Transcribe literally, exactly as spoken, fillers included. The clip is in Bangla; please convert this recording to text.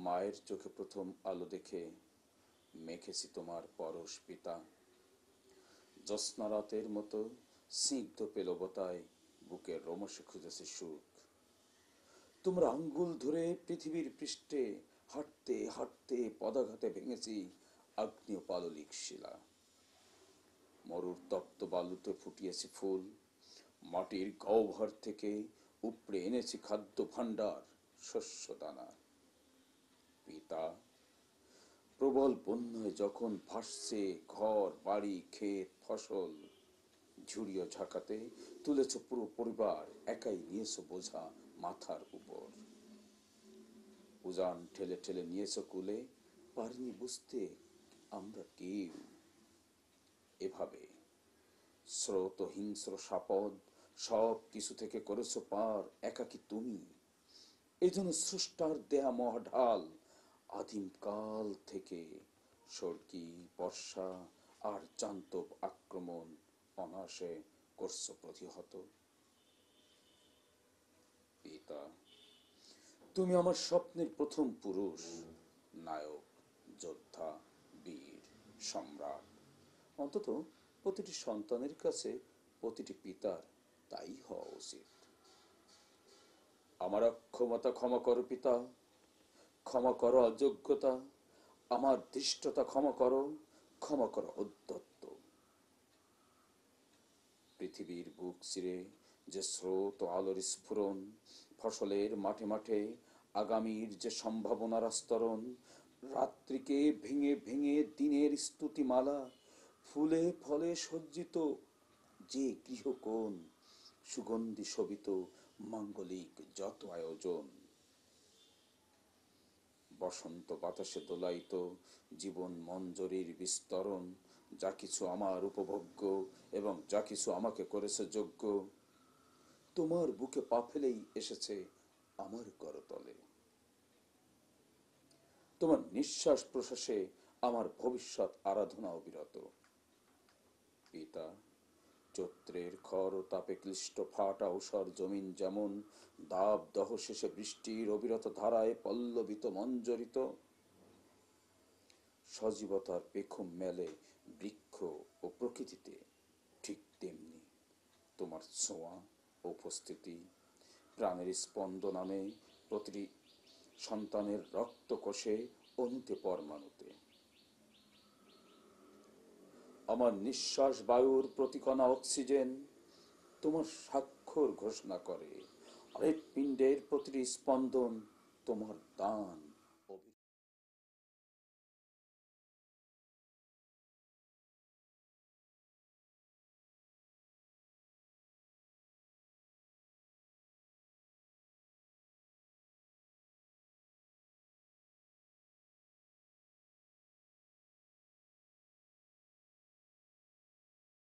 মায়ের চোখে প্রথম আলো দেখে মেখেছি তোমার পরশ পিতা। জ্যোৎস্না রাতের মতো স্নিগ্ধ পেলবতায় বুকের রোমশে খুঁজেছে সুখ। তোমরা আঙ্গুল ধরে পৃথিবীর পৃষ্ঠে হাঁটতে হাঁটতে পদাঘাতে ভেঙেছি আগ্নেয় পাললিক শিলা। মরুর তপ্ত বালুতে ফুটিয়েছি ফুল, মাটির গহ্বর থেকে উপড়ে এনেছি খাদ্য ভাণ্ডার, শস্য দানা। পিতা, প্রবল বন্যায় যখন ভাসছে ঘর বাড়ি ক্ষেত ফসল, ঝুড়িও ঝাঁকাতে তুলেছ পুরো পরিবার, একাই নিয়েছ বোঝা মাথার উপর। উজান ঠেলে ঠেলে নিয়েছ কুলে, পারিনি বুঝতে আমরা কেউ। এভাবে স্রোত হিংস্র সাপদ সব কিছু থেকে করেছ পার একাকি তুমি। এই জন্য স্রষ্টার দেয়া মহাঢাল আদিম কাল থেকে সড়কি বর্ষা আর জান্তব আক্রমণ অনায়াসে করছ প্রতিহত। পিতা, তুমি আমার স্বপ্নের প্রথম পুরুষ, নায়ক, যোদ্ধা, বীর, সম্রাট। অন্তত প্রতিটি সন্তানের কাছে প্রতিটি পিতার তাই হওয়া উচিত। আমার অক্ষমতা ক্ষমা করো পিতা, ক্ষমা করো অযোগ্যতা, আমার ধৃষ্টতা ক্ষমা করো, ক্ষমা করো ঔদ্ধত্য। পৃথিবীর বুক চিরে যে স্রোত ও আলোর স্ফুরণ, ফসলের মাঠে মাঠে আগামীর যে সম্ভাবনার আস্তরণ, রাত্রিকে ভেঙে ভেঙে দিনের স্তুতিমালা, ফুলে ফলে সজ্জিত যে গৃহকোণ, সুগন্ধি শোভিত মাঙ্গলিক যত আয়োজন। বসন্ত বাতাসে দোলাইত জীবন মঞ্জরির বিস্তরণ, যা কিছু আমার উপভোগ্য এবং যা কিছু আমাকে করেছে যোগ্য, তোমার বুকে পা ফেলেই এসেছে আমার করতলে। তোমার নিঃশ্বাস প্রশ্বাসে আমার ভবিষ্যৎ আরাধনা অবিরত। পিতা, চৈত্রের খর ও তাপে ক্লিষ্ট ফাটা ঊষর জমিন যেমন দাব দহ শেষে বৃষ্টির অবিরত ধারায় পল্লবিত মঞ্জরিত, সজীবতার পেখম মেলে বৃক্ষ ও প্রকৃতিতে, ঠিক তেমনি তোমার ছোঁয়া ও উপস্থিতি প্রাণের স্পন্দন আনে প্রতিটি সন্তানের রক্ত কোষে, অণুতে পরমাণুতে। আমার নিঃশ্বাস বায়ুর প্রতিকণা অক্সিজেন তোমার স্বাক্ষর ঘোষণা করে, হৃৎপিণ্ডের প্রতিটি স্পন্দন তোমার দান।